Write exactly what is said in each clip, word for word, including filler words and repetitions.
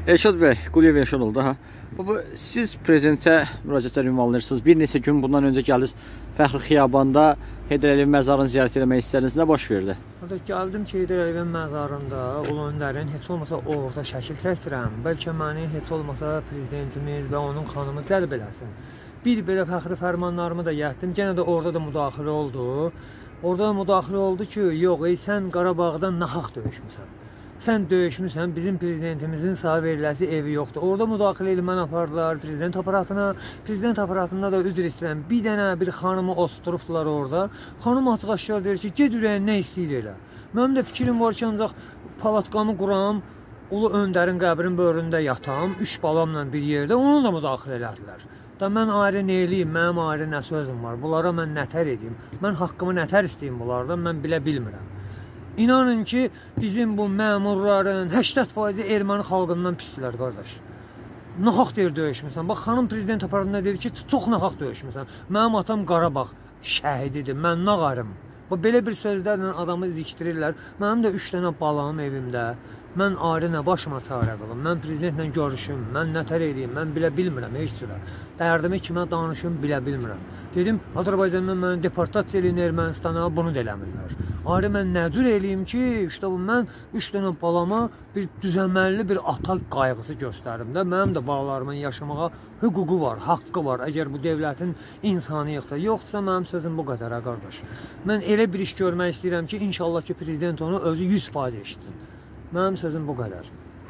Elşad bəy, Quliyev Elşad oldu ha. Baba, siz prezidentə müraciətlər ünvanlayırsınız. Bir neçə gün bundan öncə gəldiniz Fəxri Xiyabanda Heydər Əliyev məzarını ziyarət etmək istədiniz. Nə baş verdi? Orada gəldim ki, Heydər Əliyevin məzarında Ulu Öndərin heç olmasa orada şəkil çəkdirəm. Bəlkə məni heç olmasa prezidentimiz və onun xanımı cəlb eləsin. Bir belə fəxri fərmanlarımı da yətdim. Yenə də orada da müdaxilə oldu. Orada da müdaxilə oldu ki, yox, ey, sən Qarabağdan nahaq döyüşmüsən. Sən döyüşmüsən, bizim prezidentimizin sağ veriləsi evi yoxdur. Orada müdaxilə ilə mən apardılar prezident aparatına. Prezident aparatında da üzr istəyirəm. Bir dənə bir xanımı osturubdular orada. Xanım açıq-aşkar deyir ki, ged ürəyin nə istəyir elə. Mənim də fikrim var ki, ancaq palatqamı quram, Ulu Öndərin qəbrinin böyründə yatam, üç balamla bir yerdə, onu da müdaxilə elədilər. Da mən ayrı nə eləyim, mənim ayrı nə sözüm var, bunlara mən nətər edeyim, mən haqqımı nətər istəyim bunlardan, mən bilə bilmirəm. İnanın ki, bizim bu məmurların səksən faizi erməni xalqından pisdilər, qardaş. Nahaq deyir döyüşmüsən. Bax, xanım prezident aparatında dedi ki, çox nahaq döyüşmüsən. Mənim atam Qarabağ şəhididir, mən nağarım. Belə bir sözlərlə adamı zikdirirlər. Mənim də üç dənə balam evimdə. Mən ayrı nə başıma çarə qılım, mən prezidentlə görüşüm, mən nətər edeyim, mən bilə bilmirəm heç cürə. Dərdimi kimə danışım, bilə bilmirəm. Dedim, Azərbaycandan məni deportasiya eləyin Ermənistana, bunu da eləmirlər. Ayrı mən nə cür eləyim ki, işte bu, mən üç dənə balama bir düzəməlli bir ata qayğısı göstərim də. Mənim də bağlarımın yaşamağa hüququ var, haqqı var. Əgər bu devlətin insanı yoxsa, yoxsa mənim sözüm bu qədər, qardaş. Mən elə bir iş görmək istəyirəm ki, inşallah ki, prezident onu özü yüz faiz eşitsin. Mənim sözüm bu qədər.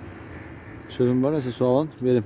Sözüm var, nəsə sualın verim.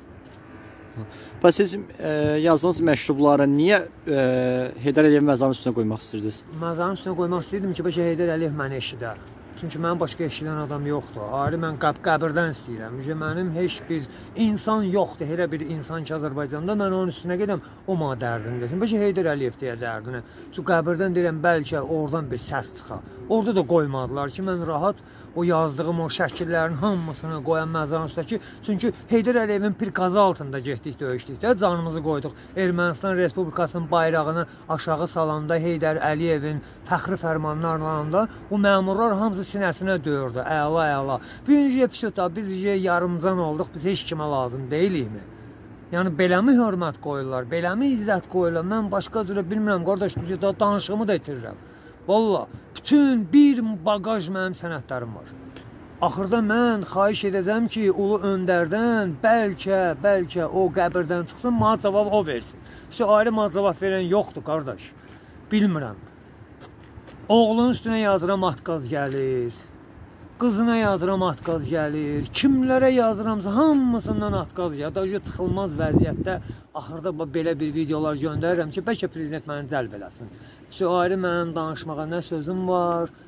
Bəs siz e, yazdığınız məktubları niyə e, Heydər Əliyev məzarının üstünə qoymaq istəyirdiniz? Məzarının üstünə qoymaq istəyirdim ki, bəlkə Heydər Əliyev məni eşidər. Çünki mənim başqa eşidən adam yoxdur. Ayrı mən qəb qəbirdən istəyirəm. Mənim heç bir insan yoxdur. Elə bir insan ki, Azərbaycanda mən onun üstünə gedəm, o mənə dərdini desin. Bəlkə Heydər Əliyev deyə dərdini. Çünki qəbirdən deyirəm, bəlkə oradan bir səs çıxar. Orada da qoymadılar ki, mən rahat o yazdığım o şəkillərin hamısını qoyan məzarın üstəki. Çünki Heydər Əliyevin prikazı altında getdik, döyüşdükdə canımızı qoyduq. Ermənistan Respublikasının bayrağını aşağı salanda Heydər Əliyevin fəxri fərmanlarında o məmurlar hamısı sinəsinə döyürdü. Əla, əla. Birinci episodda biz yarımcan olduq, biz heç kimə lazım deyiliyimi? Yəni, beləmi hörmət qoyurlar, beləmi izzət qoyurlar? Mən başqa cürə bilmirəm, qardaş, danışığımı da itirirəm. Valla, bütün bir bagaj mənim sənətlərim var. Axırda mən xahiş edəcəm ki, Ulu Öndərdən bəlkə, bəlkə o qəbirdən çıxsın, mənə cavab o versin. İşte ayrı mənə cavab verən yoxdur, qardaş. Bilmirəm. Oğlunun üstünə yazıram, atqaz gəlir. Qızına yazıram, atqaz gəlir. Kimlərə yazıramsa, hamısından atqaz gəlir. Daha çıxılmaz vəziyyətdə axırda belə bir videolar göndərirəm ki, bəlkə prezident məni cəlb eləsin. İşte ayrı mənim danışmağa nə sözüm var,